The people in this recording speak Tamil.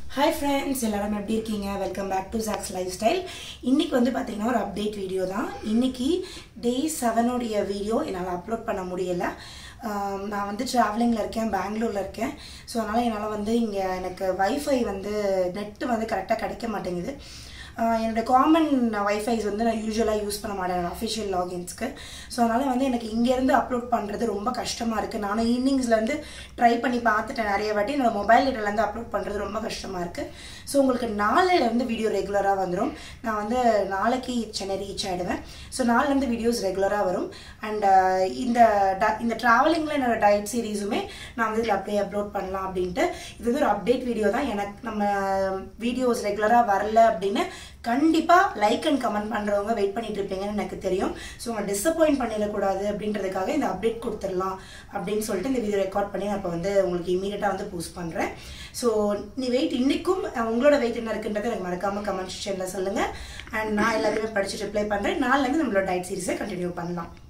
Hi friends, எல்லாரும் எப்படி இருக்கீங்க? Welcome back to Zach's Lifestyle. இன்னைக்கு வந்து பாத்தீங்கன்னா ஒரு அப்டேட் வீடியோ தான். இன்னைக்கு டே 7 உடைய வீடியோ என்னால அப்லோட் பண்ண முடியல. நான் வந்து டிராவலிங்ல இருக்கேன், பெங்களூர்ல இருக்கேன். சோ அதனால என்னால வந்து இங்க எனக்கு வைஃபை வந்து நெட் வந்து கரெக்ட்டா கிடைக்க மாட்டேங்குது. என்னோட காமன் வைஃபைஸ் வந்து நான் யூசுவலாக யூஸ் பண்ண மாட்டேன் அஃபிஷியல் லாகின்ஸ்க்கு. ஸோ அதனால் வந்து எனக்கு இங்கேருந்து அப்லோட் பண்ணுறது ரொம்ப கஷ்டமாக இருக்குது. நானும் ஈவினிங்ஸ்லேருந்து ட்ரை பண்ணி பார்த்துட்டேன் நிறைய வாட்டி. என்னோட மொபைல் டேட்டாலேருந்து அப்லோட் பண்ணுறது ரொம்ப கஷ்டமாக இருக்குது. ஸோ உங்களுக்கு நாளையிலேருந்து வீடியோ ரெகுலராக வந்துடும். நான் வந்து நாளைக்கு சென்னை ரீச் ஆகிடுவேன். ஸோ நாளையிலேருந்து வீடியோஸ் ரெகுலராக வரும். அண்ட் இந்த ட்ராவலிங்கில் என்னோட டயட் சீரீஸுமே நான் வந்து இதில் அப்படியே அப்லோட் பண்ணலாம் அப்படின்ட்டு. இது வந்து ஒரு அப்டேட் வீடியோ தான். எனக்கு நம்ம வீடியோஸ் ரெகுலராக வரல அப்படின்னு கண்டிப்பாக லைக் அண்ட் கமெண்ட் பண்ணுறவங்க வெயிட் பண்ணிட்டு இருப்பீங்கன்னு எனக்கு தெரியும். ஸோ உங்களை டிசப்பாயிண்ட் பண்ணிடக்கூடாது அப்படின்றதுக்காக இந்த அப்டேட் கொடுத்துடலாம் அப்படின்னு சொல்லிட்டு இந்த வீடியோ ரெக்கார்ட் பண்ணி நான் இப்போ வந்து உங்களுக்கு இமீடியட்டாக வந்து போஸ்ட் பண்ணுறேன். ஸோ நீ வெயிட் இன்னைக்கும் உங்களோட வெயிட் என்ன இருக்குன்றது எனக்கு மறக்காமல் கமெண்ட் செக்ஷனில் சொல்லுங்கள். அண்ட் நான் எல்லாத்தையுமே படித்து ரிப்ளை பண்ணுறேன். நாளிலேருந்து நம்மளோட டயட் சீரிஸை கண்டினியூ பண்ணலாம்.